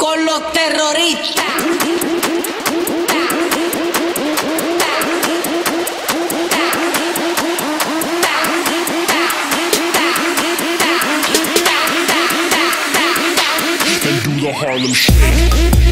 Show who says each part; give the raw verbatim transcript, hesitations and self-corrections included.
Speaker 1: con los terroristas.
Speaker 2: And do the Harlem Shake.